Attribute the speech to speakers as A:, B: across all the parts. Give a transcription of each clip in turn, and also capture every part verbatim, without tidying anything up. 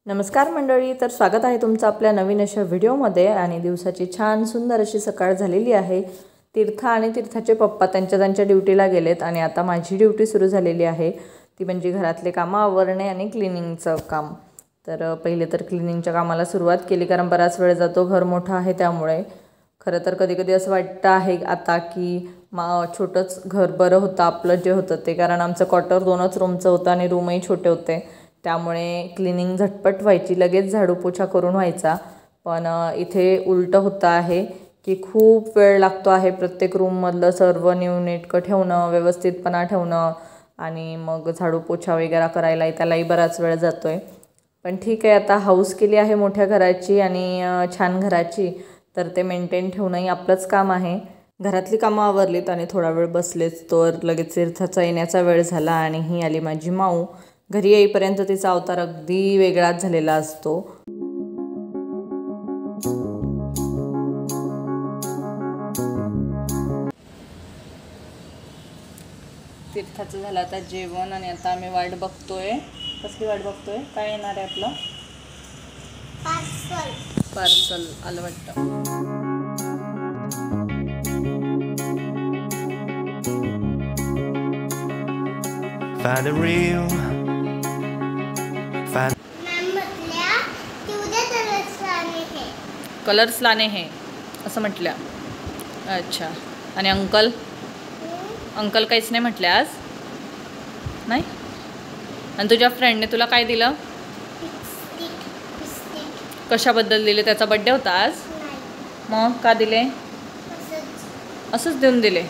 A: नमस्कार मंडळी, तर स्वागत आहे तुमचं आपल्या नवीन अशा व्हिडिओमध्ये। आणि दिवसाची छान सुंदर अशी सकाळ झालेली आहे। तीर्थ आणि तीर्थाचे पप्पा त्यांच्या त्यांच्या ड्युटीला गेलेत आणि आता माझी ड्युटी सुरू झालेली आहे, ती म्हणजे घरातले कामं आवरणे आणि क्लिनिंगचं काम। तर पहिले तर क्लिनिंगच्या कामाला सुरुवात केली, कारण बराच वेळ जातो, घर मोठं आहे त्यामुळे। खरं तर कधी कधी असं वाटतं आहे आता की मा छोटंच घर बरं होतं आपलं जे होतं ते, कारण आमचं क्वार्टर दोनच रूमचं होतं आणि रूमही छोटे होते, त्यामुळे क्लिनिंग झटपट व्हायची, लगेच झाडू पोछा करून व्हायचा। पण इथे उलटं होतं आहे की खूप वेळ लागतो आहे प्रत्येक रूममधलं सर्व नीटनेटकं ठेवणं, व्यवस्थितपणा ठेवणं आणि मग झाडू पोछा वगैरे करायलाही त्यालाही बराच वेळ जातो आहे। पण ठीक आहे, आता हाऊस केली आहे मोठ्या घराची आणि छान घराची, तर ते मेंटेन ठेवणंही आपलंच काम आहे। घरातली कामं आवरलीत आणि थोडा वेळ बसलेच तर लगेच तीर्थाचा येण्याचा वेळ झाला आणि ही आली माझी माऊ। घरी येईपर्यंत तिचा अवतार अगदी वेगळाच झालेला असतो। तीर्थाचं झालं आता जेवण आणि आता आम्ही वाट बघतोय। कसली वाट बघतोय? काय येणार आहे आपलं? पार्सल पार्सल आलं वाटतं।
B: Find a real find
A: colours लाने हैं असं म्हटल्या। अच्छा, आणि अंकल अंकल काहीच नाही म्हटले आज? नाही? आणि तुझ्या फ्रेंडने तुला काय दिलं? कशाबद्दल दिले? त्याचा बड्डे होता आज? मग का दिले? असंच देऊन दिले?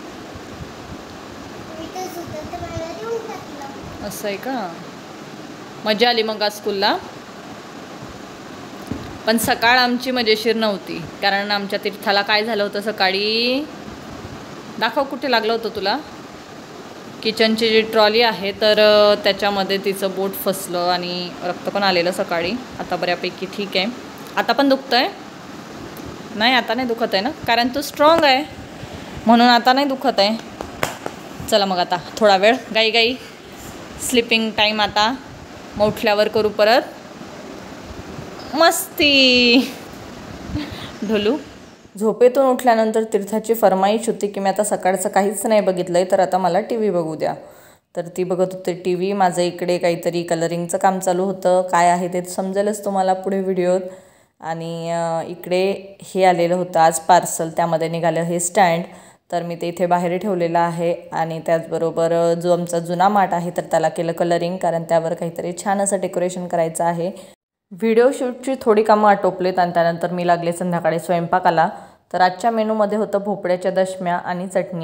A: असं आहे का? मजा आली मग आज स्कूलला? पण सकाळ आमची मजेशीर नव्हती, कारण आमच्या तीर्थाला काय झालं होतं सकाळी? दाखव, कुठे लागलं होतं तुला? किचनची जी ट्रॉली आहे तर त्याच्यामध्ये तिचं बोट फसलं आणि रक्त पण आलेलं सकाळी। आता बऱ्यापैकी ठीक आहे। आता पण दुखतं आहे? नाही, आता नाही दुखत आहे ना, कारण तू स्ट्रॉंग आहे म्हणून आता नाही दुखत आहे। चला मग आता थोडा वेळ गाई गाई स्लीपिंग टाईम, आता मग उठल्यावर करू परत मस्ती। ढोलू झोपेतून उठल्यानंतर तीर्थाची फरमाईश होती की मी आता सकाळचं काहीच नाही बघितलं आहे, तर आता मला टी व्ही बघू द्या। तर ती बघत होते टी व्ही, माझं इकडे काहीतरी कलरिंगचं काम चालू होतं, काय आहे ते समजेलच तुम्हाला पुढे व्हिडिओत। आणि इकडे हे आलेलं होतं आज पार्सल, त्यामध्ये निघालं हे स्टँड, तर मी ते इथे बाहेर ठेवलेलं आहे। आणि त्याचबरोबर जो आमचा जुना माठ आहे तर त्याला केलं कलरिंग, कारण त्यावर काहीतरी छान असं डेकोरेशन करायचं आहे। व्हिडिओ शूटची थोडी कामं आटोपलेत आणि त्यानंतर मी लागले संध्याकाळी स्वयंपाकाला। तर आजच्या मेनूमध्ये होतं भोपळ्याच्या दशम्या आणि चटणी।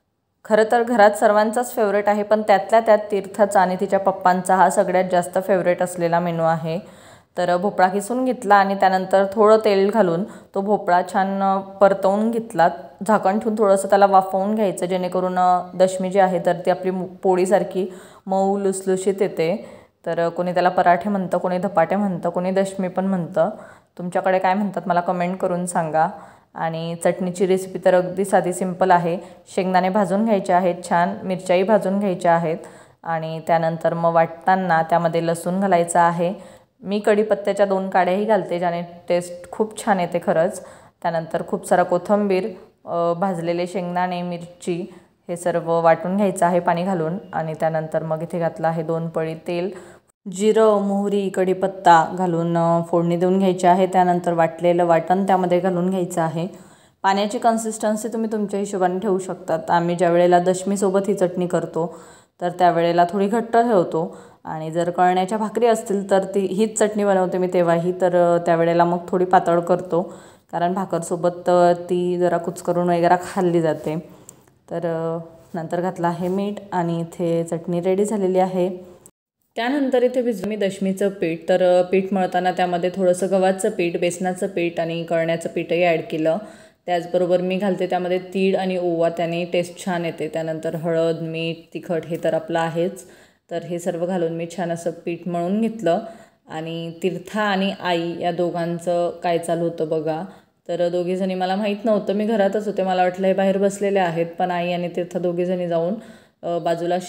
A: खरं तर घरात सर्वांचाच फेवरेट आहे, पण त्यातल्या त्यात तीर्थाचा आणि तिच्या पप्पांचा हा सगळ्यात जास्त फेवरेट असलेला मेनू आहे। तर भोपळा किसून घेतला आणि त्यानंतर थोडं तेल घालून तो भोपळा छान परतवून घेतला, झाकण ठेवून थोडंसं त्याला वाफवून घ्यायचं, जेणेकरून दशमी जी आहे तर ती आपली पोळीसारखी मऊ लुसलुशीत येते। तर कोणी त्याला पराठे म्हणतं, कोणी धपाटे म्हणतं, कोणी दशमी पण म्हणतं। तुमच्याकडे काय म्हणतात मला कमेंट करून सांगा। आणि चटणीची रेसिपी तर अगदी साधी सिंपल आहे। शेंगदाणे भाजून घ्यायचे आहेत छान, मिरच्याही भाजून घ्यायच्या आहेत आणि त्यानंतर मग वाटताना त्यामध्ये लसूण घालायचं आहे। मी कढीपत्त्याच्या दोन काड्याही घालते, ज्याने टेस्ट खूप छान येते खरंच। त्यानंतर खूप सारा कोथिंबीर, भाजलेले शेंगदाणे, मिरची हे सर्व वाटून घ्यायचं आहे पाणी घालून। आणि त्यानंतर मग इथे घातलं आहे दोन पळी तेल, जिरं, मोहरी, कढीपत्ता घालून फोडणी देऊन घ्यायची आहे। त्यानंतर वाटलेलं वाटण त्यामध्ये घालून घ्यायचं आहे। पाण्याची कन्सिस्टन्सी तुम्ही तुमच्या हिशोबाने ठेवू शकतात। आम्ही ज्या वेळेला दशमीसोबत ही चटणी करतो तर त्यावेळेला थोडी घट्ट ठेवतो, आणि जर कळण्याच्या भाकरी असतील तर ती हीच चटणी बनवते मी तेव्हाही, तर त्यावेळेला मग थोडी पातळ करतो, कारण भाकरसोबत ती जरा कुचकरून वगैरे खाल्ली जाते। तर नंतर घातलं आहे मीठ आणि इथे चटणी रेडी झालेली आहे। त्यानंतर इथे भिजवलं मी दशमीचं पीठ, तर पीठ मळताना त्यामध्ये थोडंसं गव्हाचं पीठ, बेसनाचं पीठ आणि कळण्याचं पीठही ॲड केलं। त्याचबरोबर मी घालते त्यामध्ये तीळ आणि ओवा, त्याने टेस्ट छान येते। त्यानंतर हळद, मीठ, तिखट हे तर आपलं आहेच, तर हे सर्व घालून मी छान असं पीठ मळून घेतलं। आणि तीर्था आणि आई या दोघांचं काय चालू होतं बघा। तर दोघीजणी मला माहीत नव्हतं, मी घरातच होते, मला वाटलं हे बाहेर बसलेले आहेत, पण आई आणि तीर्था दोघीजणी जाऊन बाजूला शेत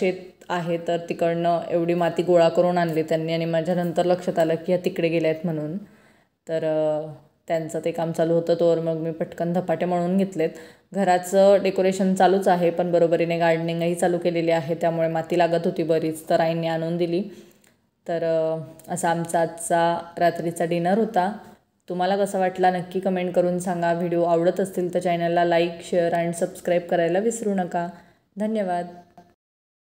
A: आहे तर तिकडनं एवढी माती गोळा करून आणली त्यांनी आणि माझ्या नंतर लक्षात आलं की ह्या तिकडे गेल्या आहेत म्हणून. तर त्यांचं ते काम चालू होतं तोवर मग मी पटकन धपाटे मळून घेतलेत. घराचं डेकोरेशन चालूच आहे पण बरोबरीने गार्डनिंगही चालू केलेली आहे, त्यामुळे माती लागत होती बरीच, तर आईने आणून दिली. तर असा आमचा आजचा रात्रीचा डिनर होता. तुम्हाला कसा वाटला नक्की कमेंट करून सांगा. व्हिडिओ आवडत असतील तर चॅनलला लाईक शेअर आणि सबस्क्राईब करायला विसरू नका. धन्यवाद.